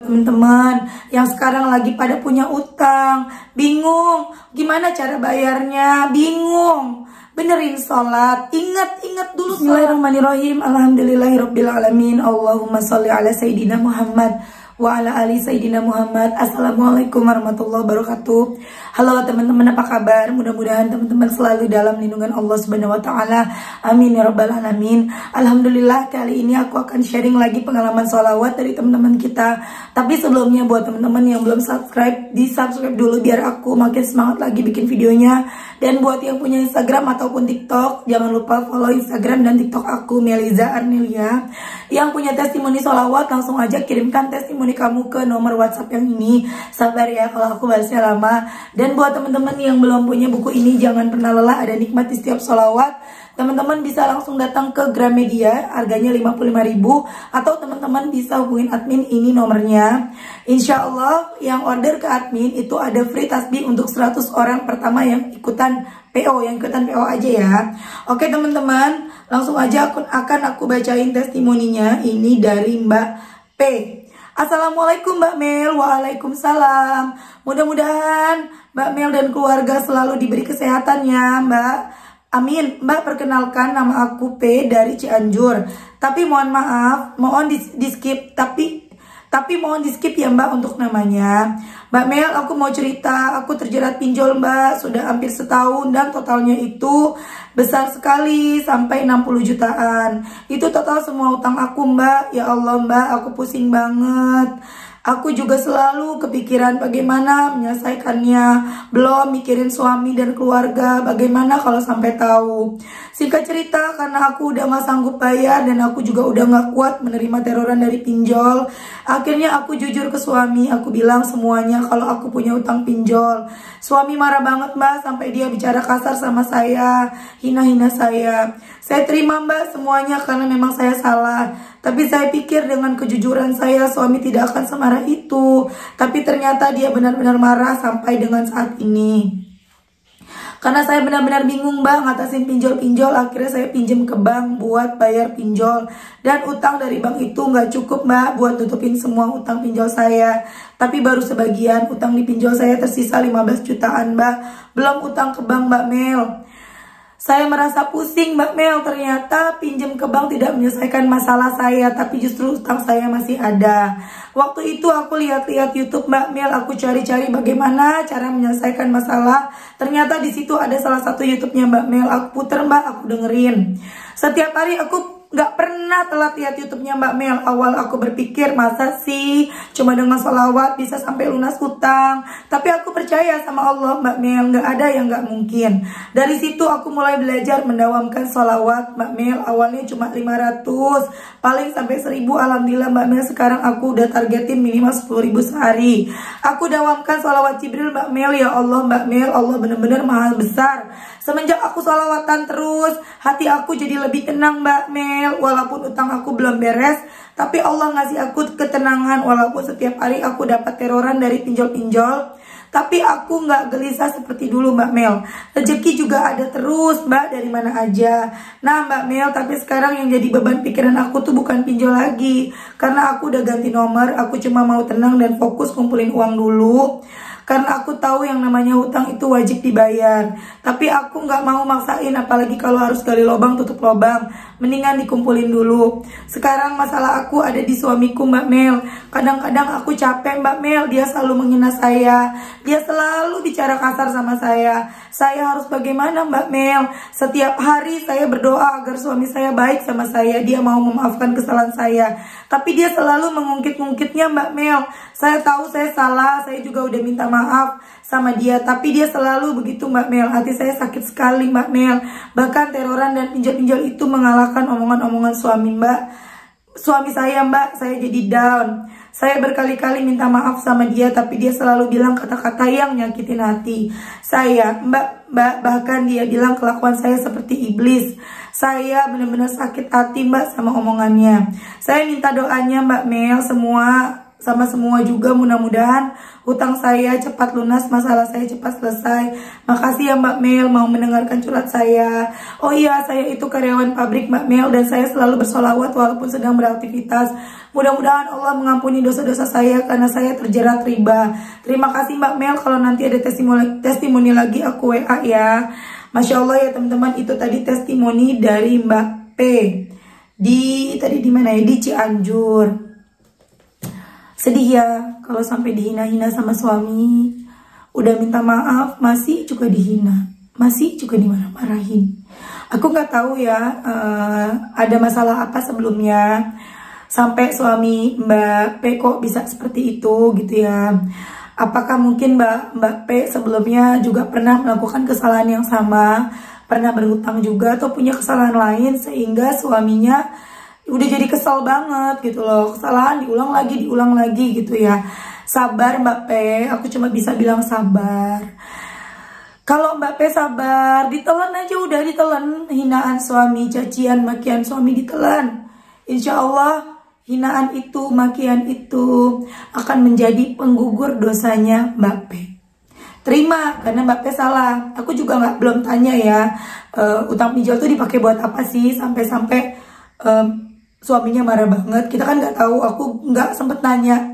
Teman-teman yang sekarang lagi pada punya utang, bingung gimana cara bayarnya, bingung benerin sholat, ingat dulu. Bismillahirrahmanirrahim. Alhamdulillahirrabbilalamin. Allahumma sholli ala Sayyidina Muhammad wa ala ali Sayyidina Muhammad. Assalamualaikum warahmatullahi wabarakatuh. Halo teman-teman, apa kabar? Mudah-mudahan teman-teman selalu dalam lindungan Allah Subhanahu wa taala. Amin ya rabbal alamin. Alhamdulillah, kali ini aku akan sharing lagi pengalaman sholawat dari teman-teman kita. Tapi sebelumnya buat teman-teman yang belum subscribe, di-subscribe dulu biar aku makin semangat lagi bikin videonya. Dan buat yang punya Instagram ataupun TikTok, jangan lupa follow Instagram dan TikTok aku, Meliza Arnelia. Yang punya testimoni sholawat, langsung aja kirimkan testimoni kamu ke nomor WhatsApp yang ini. Sabar ya kalau aku balasnya lama. Dan buat teman-teman yang belum punya buku ini, jangan pernah lelah, ada nikmat di setiap sholawat. Teman-teman bisa langsung datang ke Gramedia, harganya 55.000, atau teman-teman bisa hubungin admin, ini nomornya. Insya Allah yang order ke admin itu ada free tasbih untuk 100 orang pertama yang ikutan PO, aja ya. Oke teman-teman, langsung aja akan aku bacain testimoninya. Ini dari Mbak P. Assalamualaikum Mbak Mel. Waalaikumsalam. Mudah-mudahan Mbak Mel dan keluarga selalu diberi kesehatan ya Mbak. Amin. Mbak, perkenalkan, nama aku P dari Cianjur. Tapi mohon maaf, mohon di skip. Tapi mohon di skip ya Mbak untuk namanya. Mbak Mel, aku mau cerita. Aku terjerat pinjol Mbak, sudah hampir setahun dan totalnya itu besar sekali, sampai 60 jutaan. Itu total semua utang aku Mbak. Ya Allah Mbak, aku pusing banget. Aku juga selalu kepikiran bagaimana menyelesaikannya. Belum mikirin suami dan keluarga, bagaimana kalau sampai tahu. Singkat cerita, karena aku udah gak sanggup bayar dan aku juga udah gak kuat menerima teroran dari pinjol. Akhirnya aku jujur ke suami, aku bilang semuanya kalau aku punya utang pinjol. Suami marah banget Mbak, sampai dia bicara kasar sama saya, hina-hina saya. Saya terima Mbak semuanya karena memang saya salah. Tapi saya pikir dengan kejujuran saya, suami tidak akan semarah itu. Tapi ternyata dia benar-benar marah sampai dengan saat ini. Karena saya benar-benar bingung Mbak ngatasin pinjol-pinjol, akhirnya saya pinjam ke bank buat bayar pinjol. Dan utang dari bank itu nggak cukup Mbak buat tutupin semua utang pinjol saya. Tapi baru sebagian, utang di pinjol saya tersisa 15 jutaan Mbak. Belum utang ke bank Mbak Mel. Saya merasa pusing Mbak Mel, ternyata pinjam ke bank tidak menyelesaikan masalah saya, tapi justru utang saya masih ada. Waktu itu aku lihat-lihat YouTube Mbak Mel, aku cari-cari bagaimana cara menyelesaikan masalah. Ternyata di situ ada salah satu YouTube-nya Mbak Mel, aku puter Mbak, aku dengerin. Setiap hari aku gak pernah telat lihat YouTube-nya Mbak Mel. Awal aku berpikir, masa sih cuma dengan sholawat bisa sampai lunas utang. Tapi aku percaya sama Allah Mbak Mel, gak ada yang gak mungkin. Dari situ aku mulai belajar mendawamkan sholawat Mbak Mel. Awalnya cuma 500, paling sampai 1000. Alhamdulillah Mbak Mel, sekarang aku udah targetin minimal 10.000 sehari. Aku dawamkan sholawat Jibril Mbak Mel. Ya Allah Mbak Mel, Allah benar-benar maha besar. Semenjak aku sholawatan terus, hati aku jadi lebih tenang Mbak Mel. Walaupun utang aku belum beres, tapi Allah ngasih aku ketenangan. Walaupun setiap hari aku dapat teroran dari pinjol-pinjol, tapi aku nggak gelisah seperti dulu Mbak Mel. Rezeki juga ada terus Mbak, dari mana aja. Nah Mbak Mel, tapi sekarang yang jadi beban pikiran aku tuh bukan pinjol lagi. Karena aku udah ganti nomor, aku cuma mau tenang dan fokus kumpulin uang dulu. Karena aku tahu yang namanya hutang itu wajib dibayar. Tapi aku nggak mau maksain, apalagi kalau harus gali lubang tutup lubang. Mendingan dikumpulin dulu. Sekarang masalah aku ada di suamiku Mbak Mel. Kadang-kadang aku capek Mbak Mel, dia selalu menghina saya. Dia selalu bicara kasar sama saya. Saya harus bagaimana Mbak Mel? Setiap hari saya berdoa agar suami saya baik sama saya. Dia mau memaafkan kesalahan saya. Tapi dia selalu mengungkit-ungkitnya Mbak Mel. Saya tahu saya salah, saya juga udah minta maaf sama dia, tapi dia selalu begitu Mbak Mel. Hati saya sakit sekali Mbak Mel. Bahkan teroran dan pinjol-pinjol itu mengalahkan omongan-omongan suami Mbak. Suami saya Mbak, saya jadi down. Saya berkali-kali minta maaf sama dia, tapi dia selalu bilang kata-kata yang nyakitin hati saya Mbak. Bahkan dia bilang kelakuan saya seperti iblis. Saya benar-benar sakit hati Mbak sama omongannya. Saya minta doanya Mbak Mel semua sama semua juga. Mudah-mudahan hutang saya cepat lunas, masalah saya cepat selesai. Makasih ya Mbak Mel mau mendengarkan curhat saya. Oh iya, saya itu karyawan pabrik Mbak Mel dan saya selalu bersolawat walaupun sedang beraktivitas. Mudah-mudahan Allah mengampuni dosa-dosa saya karena saya terjerat riba. Terima kasih Mbak Mel, kalau nanti ada testimoni lagi aku WA ya. Masya Allah ya teman-teman, itu tadi testimoni dari Mbak P. Di mana ya? Di Cianjur. Sedih ya kalau sampai dihina-hina sama suami. Udah minta maaf masih juga dihina, masih juga dimarah-marahin. Aku nggak tahu ya ada masalah apa sebelumnya sampai suami Mbak P kok bisa seperti itu gitu ya. Apakah mungkin Mbak P sebelumnya juga pernah melakukan kesalahan yang sama, pernah berhutang juga atau punya kesalahan lain sehingga suaminya udah jadi kesal banget gitu loh. Kesalahan diulang lagi gitu ya. Sabar Mbak P, aku cuma bisa bilang sabar. Kalau Mbak P sabar, ditelan aja, udah ditelan hinaan suami, cacian, makian suami ditelan. Insya Allah hinaan itu, makian itu akan menjadi penggugur dosanya Mbak P. Terima, karena Mbak P salah. Aku juga belum tanya ya, utang pinjol tuh dipakai buat apa sih sampai-sampai suaminya marah banget. Kita kan nggak tahu, aku nggak sempet nanya.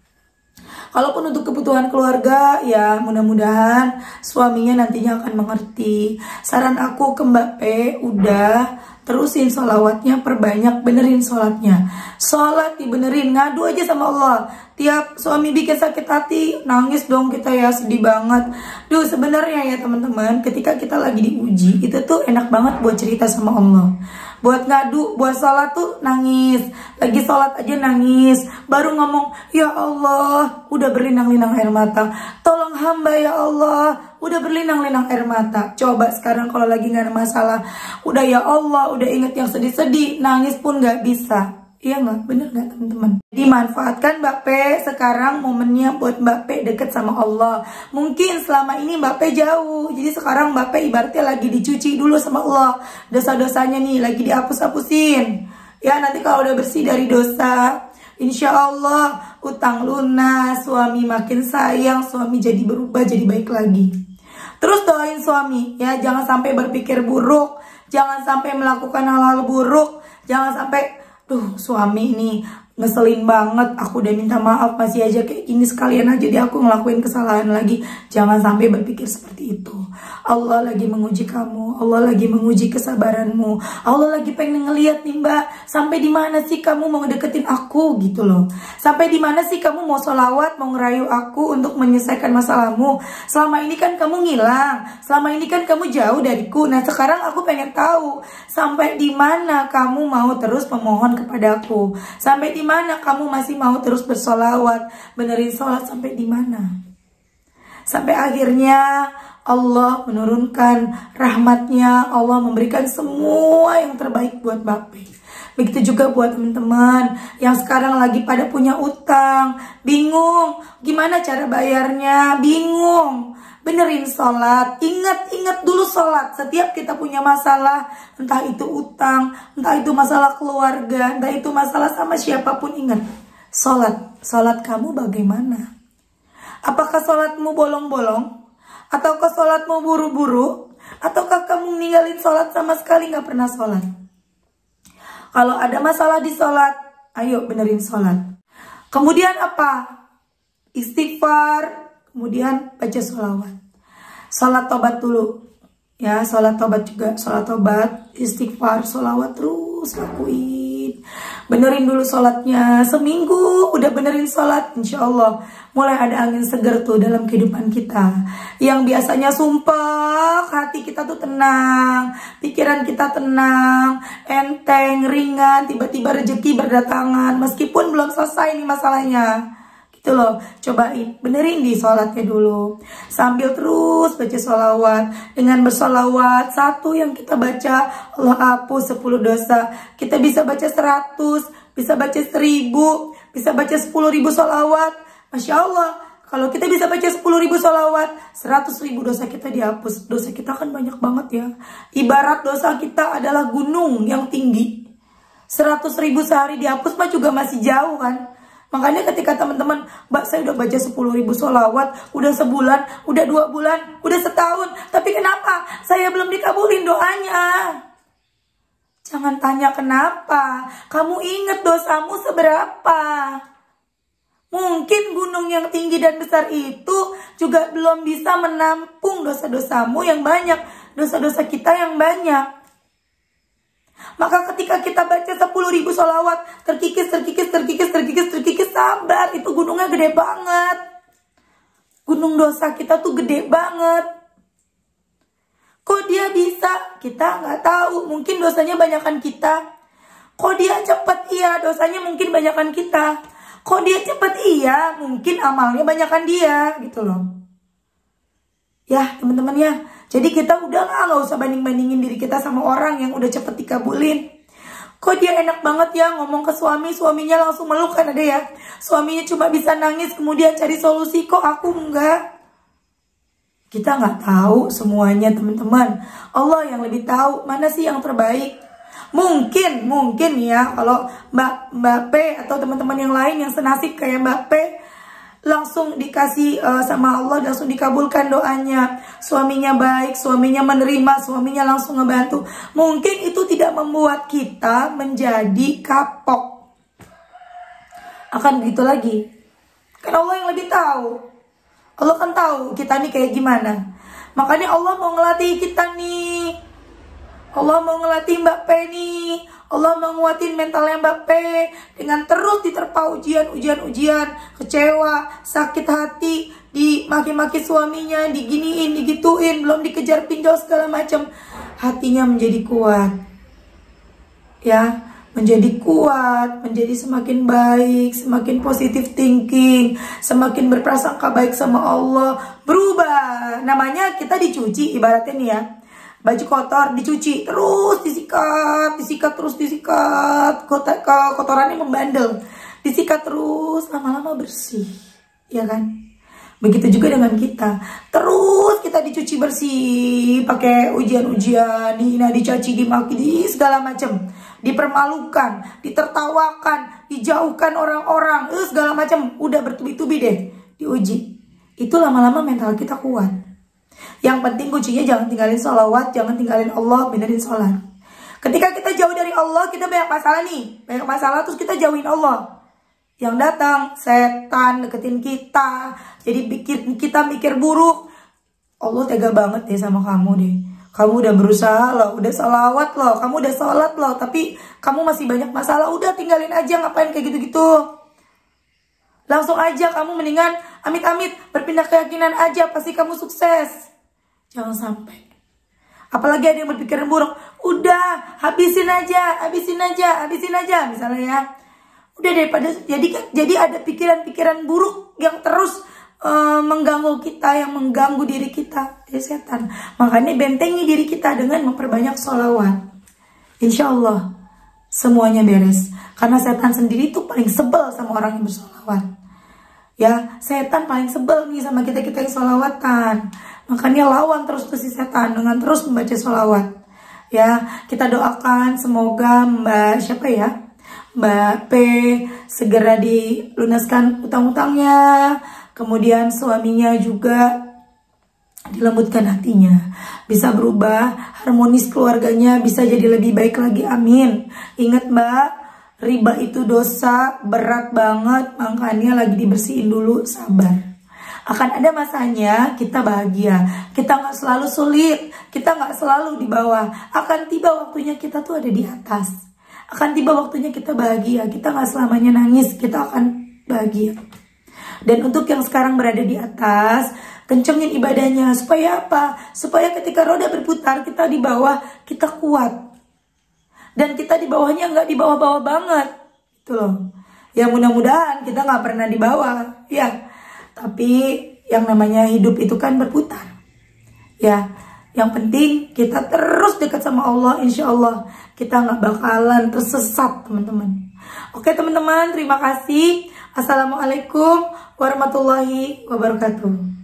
Kalaupun untuk kebutuhan keluarga, ya mudah-mudahan suaminya nantinya akan mengerti. Saran aku ke Mbak P, udah terusin sholawatnya, perbanyak, benerin sholatnya. Sholat dibenerin, ngadu aja sama Allah. Tiap suami bikin sakit hati, nangis dong kita ya, sedih banget. Duh, sebenarnya ya teman-teman, ketika kita lagi diuji, itu tuh enak banget buat cerita sama Allah. Buat ngadu, buat sholat tuh nangis. Lagi sholat aja nangis. Baru ngomong, ya Allah, udah berlinang-linang air mata. Tolong hamba ya Allah, udah berlinang-linang air mata. Coba sekarang kalau lagi gak ada masalah, udah ya Allah, udah inget yang sedih-sedih, nangis pun gak bisa. Iya nggak? Bener nggak teman-teman? Dimanfaatkan Mbak P sekarang momennya buat Mbak P deket sama Allah. Mungkin selama ini Mbak P jauh, jadi sekarang Mbak P ibaratnya lagi dicuci dulu sama Allah. Dosa-dosanya nih lagi dihapus-hapusin. Ya nanti kalau udah bersih dari dosa, insya Allah utang lunas, suami makin sayang, suami jadi berubah, jadi baik lagi. Terus doain suami ya, jangan sampai berpikir buruk, jangan sampai melakukan hal-hal buruk, jangan sampai suami ini ngeselin banget, aku udah minta maaf masih aja kayak gini, sekalian aja dia aku ngelakuin kesalahan lagi. Jangan sampai berpikir seperti itu. Allah lagi menguji kamu, Allah lagi menguji kesabaranmu, Allah lagi pengen ngeliat nih Mbak, sampai di mana sih kamu mau ngedeketin aku gitu loh. Sampai di mana sih kamu mau sholawat, mau ngerayu aku untuk menyelesaikan masalahmu. Selama ini kan kamu ngilang, selama ini kan kamu jauh dariku. Nah sekarang aku pengen tahu sampai di mana kamu mau terus memohon kepadaku, sampai di mana kamu masih mau terus bersolawat, benerin sholat, sampai di mana? Sampai akhirnya Allah menurunkan rahmatnya, Allah memberikan semua yang terbaik buat Mbak P. Begitu juga buat teman-teman yang sekarang lagi pada punya utang, bingung gimana cara bayarnya, bingung. Benerin sholat, ingat dulu sholat. Setiap kita punya masalah, entah itu utang, entah itu masalah keluarga, entah itu masalah sama siapapun, ingat sholat. Sholat kamu bagaimana? Apakah sholatmu bolong-bolong? Ataukah sholatmu buru-buru? Ataukah kamu ninggalin sholat sama sekali gak pernah sholat? Kalau ada masalah di sholat, ayo benerin sholat. Kemudian apa? Istighfar, kemudian baca sholawat. Sholat tobat dulu. Ya, sholat tobat juga. Sholat tobat, istighfar, sholawat terus lakuin. Benerin dulu sholatnya. Seminggu udah benerin sholat, insya Allah mulai ada angin seger tuh dalam kehidupan kita. Yang biasanya sumpah, hati kita tuh tenang, pikiran kita tenang, enteng, ringan, tiba-tiba rezeki berdatangan. Meskipun belum selesai nih masalahnya, gitu loh. Cobain, benerin di sholatnya dulu, sambil terus baca sholawat. Dengan bersolawat, satu yang kita baca, Allah hapus 10 dosa. Kita bisa baca 100, bisa baca 1000, bisa baca 10.000 sholawat. Masya Allah, kalau kita bisa baca 10.000 sholawat, 100.000 dosa kita dihapus. Dosa kita kan banyak banget ya. Ibarat dosa kita adalah gunung yang tinggi. 100.000 sehari dihapus mah juga masih jauh kan. Makanya ketika teman-teman, Mbak saya udah baca 10.000 sholawat, udah sebulan, udah 2 bulan, udah setahun, tapi kenapa saya belum dikabulin doanya? Jangan tanya kenapa, kamu ingat dosamu seberapa. Mungkin gunung yang tinggi dan besar itu juga belum bisa menampung dosa-dosamu yang banyak, dosa-dosa kita yang banyak. Maka ketika kita baca 10.000 sholawat, terkikis, sabar. Itu gunungnya gede banget. Gunung dosa kita tuh gede banget. Kok dia bisa? Kita nggak tahu. Mungkin dosanya banyakan kita. Kok dia cepet? Iya, dosanya mungkin banyakan kita. Kok dia cepet? Iya, mungkin amalnya banyakan dia. Gitu loh. Ya teman-teman ya. Jadi kita udahlah gak usah banding-bandingin diri kita sama orang yang udah cepet dikabulin. Kok dia enak banget ya ngomong ke suami, suaminya langsung meluk, kan ada ya. Suaminya cuma bisa nangis kemudian cari solusi, kok aku enggak. Kita nggak tahu semuanya teman-teman. Allah yang lebih tahu mana sih yang terbaik. Mungkin ya kalau Mbak P atau teman-teman yang lain yang senasib kayak Mbak P, langsung dikasih sama Allah, langsung dikabulkan doanya. Suaminya baik, suaminya menerima, suaminya langsung ngebantu. Mungkin itu tidak membuat kita menjadi kapok. Akan begitu lagi. Kan Allah yang lebih tahu. Allah kan tahu kita nih kayak gimana. Makanya Allah mau ngelatih kita nih. Allah mau ngelatih Mbak P nih. Allah mau nguatin mentalnya Mbak P dengan terus diterpa ujian, kecewa, sakit hati, dimaki-maki suaminya, diginiin, digituin, belum dikejar pinjol segala macam. Hatinya menjadi kuat. Ya, menjadi kuat, menjadi semakin baik, semakin positive thinking, semakin berprasangka baik sama Allah, berubah. Namanya kita dicuci ibaratnya nih ya. Baju kotor dicuci, terus disikat, kotorannya membandel, disikat terus, lama-lama bersih, ya kan? Begitu juga dengan kita, terus kita dicuci bersih, pakai ujian-ujian, dihina, dicaci, dimaki, segala macam, dipermalukan, ditertawakan, dijauhkan orang-orang, segala macam, udah bertubi-tubi deh, diuji. Itu lama-lama mental kita kuat. Yang penting kuncinya jangan tinggalin sholawat, jangan tinggalin Allah, benerin sholat. Ketika kita jauh dari Allah, kita banyak masalah nih. Banyak masalah terus kita jauhin Allah. Yang datang, setan deketin kita. Jadi kita mikir buruk. Allah tega banget deh sama kamu deh. Kamu udah berusaha loh, udah sholawat loh, kamu udah sholat loh. Tapi kamu masih banyak masalah, udah tinggalin aja, ngapain kayak gitu-gitu. Langsung aja kamu mendingan amit-amit berpindah keyakinan aja, pasti kamu sukses. Jangan sampai. Apalagi ada yang berpikiran buruk, udah habisin aja misalnya ya. Udah daripada jadi ada pikiran-pikiran buruk yang terus mengganggu kita, yang mengganggu diri kita, dari setan. Makanya bentengi diri kita dengan memperbanyak sholawat. Insya Allah semuanya beres. Karena setan sendiri tuh paling sebel sama orang yang bersholawat. Ya, setan paling sebel nih sama kita-kita yang sholawatan. Makanya lawan terus ke si setan dengan terus membaca sholawat. Ya, kita doakan semoga Mbak P segera dilunaskan utang-utangnya. Kemudian suaminya juga dilembutkan hatinya. Bisa berubah, harmonis keluarganya, bisa jadi lebih baik lagi, amin. Ingat Mbak, riba itu dosa berat banget, makanya lagi dibersihin dulu, sabar. Akan ada masanya kita bahagia, kita nggak selalu sulit, kita nggak selalu di bawah. Akan tiba waktunya kita tuh ada di atas. Akan tiba waktunya kita bahagia, kita nggak selamanya nangis, kita akan bahagia. Dan untuk yang sekarang berada di atas, kencengin ibadahnya. Supaya apa? Supaya ketika roda berputar, kita di bawah, kita kuat. Dan kita di bawahnya nggak di bawah-bawah banget. Gitu loh. Ya mudah-mudahan kita nggak pernah di bawah. Ya. Tapi yang namanya hidup itu kan berputar. Ya. Yang penting kita terus dekat sama Allah. Insya Allah kita nggak bakalan tersesat teman-teman. Oke teman-teman, terima kasih. Assalamualaikum warahmatullahi wabarakatuh.